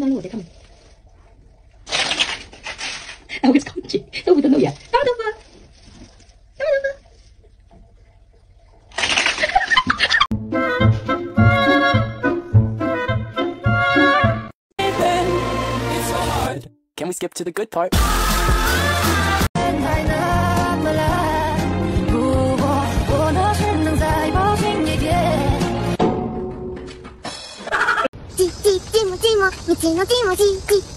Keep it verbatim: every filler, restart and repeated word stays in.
望路我在看。哎，我给搞去，豆腐的豆芽，大豆腐，大豆腐。 Can we skip to the good part? Chi chi chi mo chi mo, mi chi no chi mo chi chi.